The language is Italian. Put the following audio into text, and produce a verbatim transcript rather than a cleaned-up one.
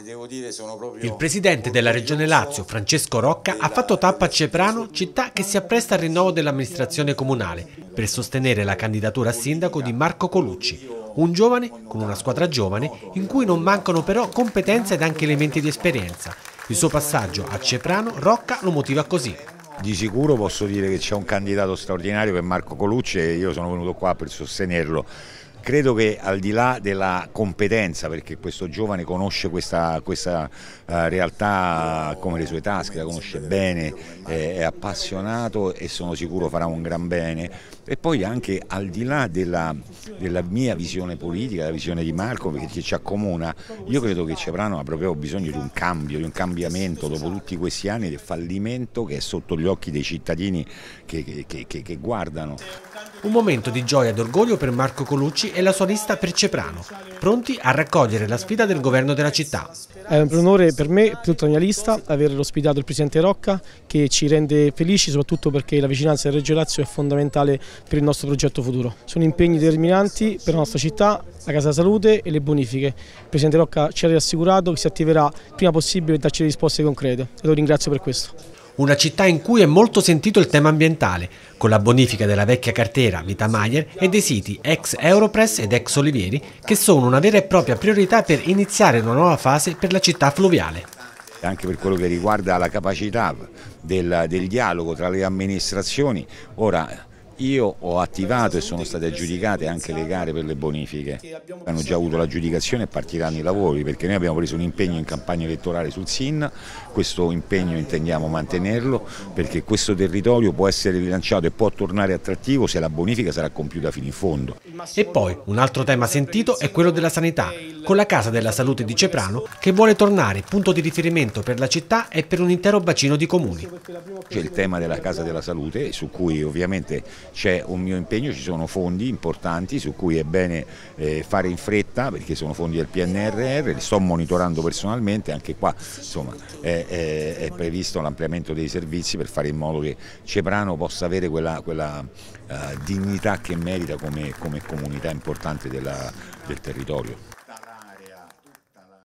devo dire sono proprio... Il presidente della Regione Lazio, Francesco Rocca, ha fatto tappa a Ceprano, città che si appresta al rinnovo dell'amministrazione comunale, per sostenere la candidatura a sindaco di Marco Colucci, un giovane con una squadra giovane in cui non mancano però competenze ed anche elementi di esperienza. Il suo passaggio a Ceprano, Rocca lo motiva così. Di sicuro posso dire che c'è un candidato straordinario che è Marco Colucci e io sono venuto qua per sostenerlo. Credo che al di là della competenza, perché questo giovane conosce questa, questa uh, realtà come le sue tasche, la conosce bene, eh, è appassionato e sono sicuro farà un gran bene, e poi anche al di là della, della mia visione politica, la visione di Marco, perché ci accomuna, io credo che Ceprano ha proprio bisogno di un cambio, di un cambiamento dopo tutti questi anni del fallimento che è sotto gli occhi dei cittadini che, che, che, che guardano. Un momento di gioia ed orgoglio per Marco Colucci e la sua lista per Ceprano, pronti a raccogliere la sfida del governo della città. È un onore per me e per tutta la mia lista aver ospitato il presidente Rocca, che ci rende felici soprattutto perché la vicinanza del Reggio Lazio è fondamentale per il nostro progetto futuro. Sono impegni determinanti per la nostra città, la Casa Salute e le bonifiche. Il presidente Rocca ci ha rassicurato che si attiverà il prima possibile per darci risposte concrete e lo ringrazio per questo. Una città in cui è molto sentito il tema ambientale, con la bonifica della vecchia cartiera Vita Maier e dei siti ex Europress ed ex Olivieri, che sono una vera e propria priorità per iniziare una nuova fase per la città fluviale. Anche per quello che riguarda la capacità del, del dialogo tra le amministrazioni, ora io ho attivato e sono state aggiudicate anche le gare per le bonifiche. Hanno già avuto l'aggiudicazione e partiranno i lavori, perché noi abbiamo preso un impegno in campagna elettorale sul S I N, questo impegno intendiamo mantenerlo perché questo territorio può essere rilanciato e può tornare attrattivo se la bonifica sarà compiuta fino in fondo. E poi un altro tema sentito è quello della sanità, con la Casa della Salute di Ceprano che vuole tornare punto di riferimento per la città e per un intero bacino di comuni. C'è il tema della Casa della Salute, su cui ovviamente c'è un mio impegno, ci sono fondi importanti su cui è bene eh, fare in fretta perché sono fondi del P N R R, li sto monitorando personalmente, anche qua insomma, è, è, è previsto l'ampliamento dei servizi per fare in modo che Ceprano possa avere quella, quella uh, dignità che merita come, come comunità importante della, del territorio.